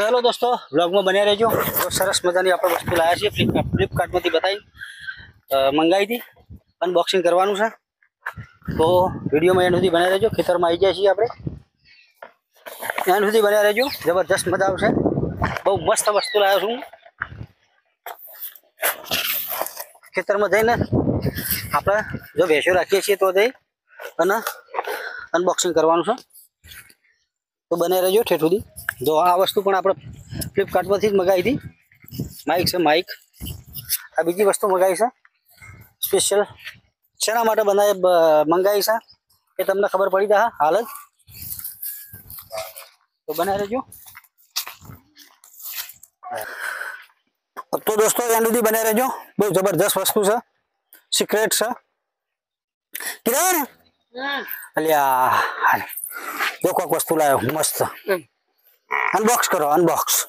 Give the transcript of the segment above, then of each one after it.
Hello दोस्तों, blog में बने रहो। तो सरस मजानी आप वस्तु लाया छे फ्लिपकार्ट में बताई मंगाई थी। अनबॉक्सिंग करवानुं छे तो वीडियो में एंड सुधी बने रहो। खेतर में आई जाए छीए आपणे, एंड सुधी बने रहो। जबरदस्त मजा आवशे। बहु मस्त वस्तु लाव्यो छुं। खेतर में जईने आपणे जो भैंसो राखीए छीए तो जई अने अनबॉक्सिंग करवानुं छे। तो बने रहो ठेठ सुधी। जो आ वस्तु पण आपणे फ्लिपकार्ट परथी ज मंगाई थी। माइक से माइक। आ बीजी वस्तु मंगाई छे स्पेशल शेना माटे मंगाई छे ए तमने खबर पड़ी जाए हाल ज। तो बने रहो। तो दोस्तों एंड सुधी बने रहो। बहुत जबरदस्त वस्तु है, सीक्रेट है। किधर अलिया देखो वस्तु लायो मस्त। अनबॉक्स करो, अनबॉक्स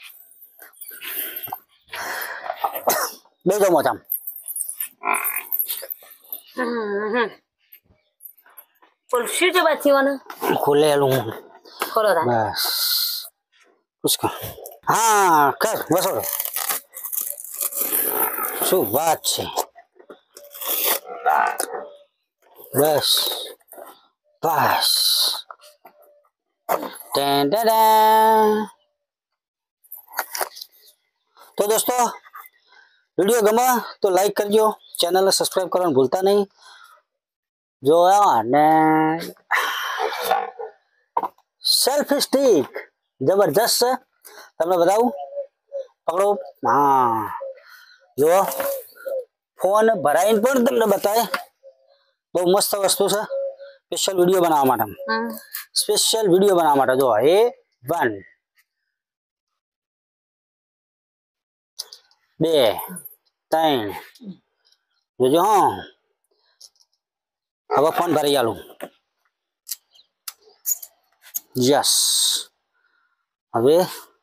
बेजो मोटा पुलसी जो बात थी वाला खोले लूं। खोलो था बस उसका हाँ कर बस। शू बात है बस बस। तो दोस्तों वीडियो गमा तो लाइक करजो, चैनल ने सब्सक्राइब करना भूलता नहीं। जो ने सेल्फी स्टिक जबरदस्त है, तमने बताऊं पकड़ो। हाँ जो फोन भराईने पण तमने बताए। बहुत मस्त वस्तु है। स्पेशल वीडियो बनावा माटे, स्पेशल वीडियो बनावा माटे जो A1 2 3 जो हाँ अब फोन भरी आलू। यस अबे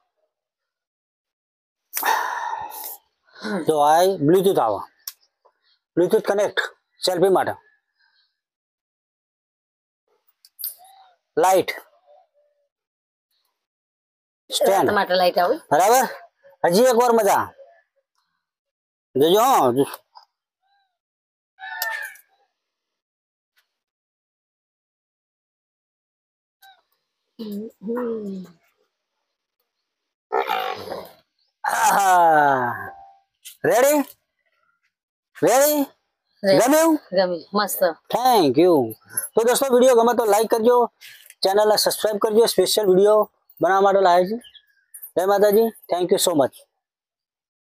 जो आई ब्लूटूथ आवा, ब्लूटूथ कनेक्ट सेल्फी माटे। लाइट स्टैंड टमाटर लाइट आवे बराबर। हजी एक और मजा जो हाँ रेडी रेडी गमी मस्त। Thank you. तो दोस्तों वीडियो गमे तो लाइक करजो, चैनल ने सब्सक्राइब करजो। स्पेशल वीडियो बनावा माटे लाया छे। जय Mata ji, thank you so much.